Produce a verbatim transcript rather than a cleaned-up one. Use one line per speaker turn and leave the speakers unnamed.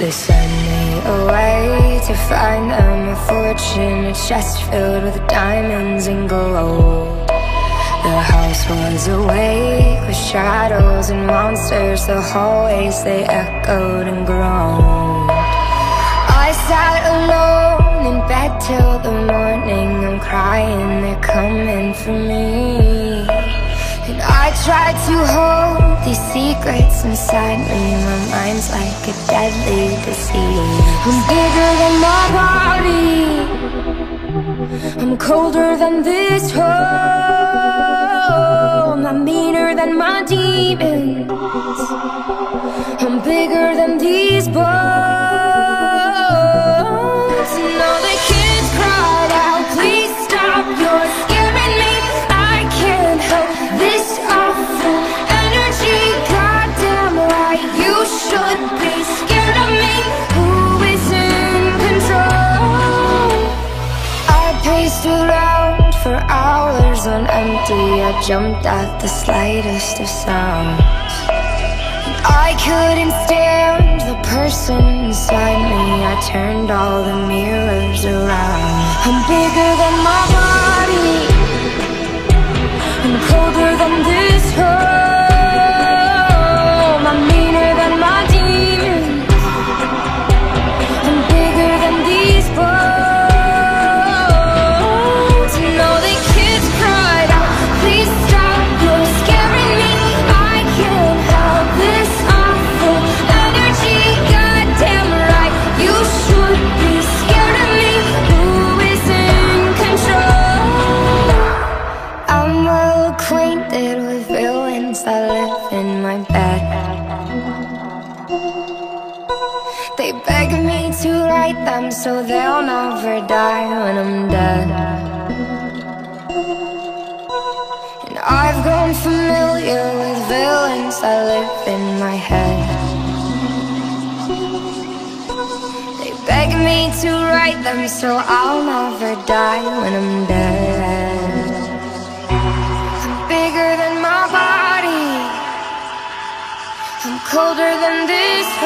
They send me away to find them a fortune, a chest filled with diamonds and gold. The house was awake with shadows and monsters. The hallways, they echoed and groaned. I sat alone in bed till the morning. I'm crying, they're coming for me. And I tried to hold these secrets inside me. My mind's like a deadly disease. I'm bigger than my body, I'm colder than this home. I'm meaner than my demons, I'm bigger than these bones. And all the kids cried out, please stop, you're scaring me. I can't help this awful energy. Goddamn right, you should be scared of me. Who is in control? I paced around for hours on empty. I jumped at the slightest of sounds. I couldn't stand the person inside me. I turned all the mirrors around. I'm bigger than my body, I'm colder than this home. I'm meaner than my demons, I'm bigger than these bones. And all the kids cried out, please stop, you're scaring me. I can't help this awful energy. Goddamn right, you should be scared of me. Who is in control? I'm well acquainted with villains that live in my bed. They beg me to write them so they'll never die when I'm dead. And I've grown familiar with villains that live in my head. They beg me to write them so I'll never die when I'm dead. I'm bigger than my body, I'm colder than this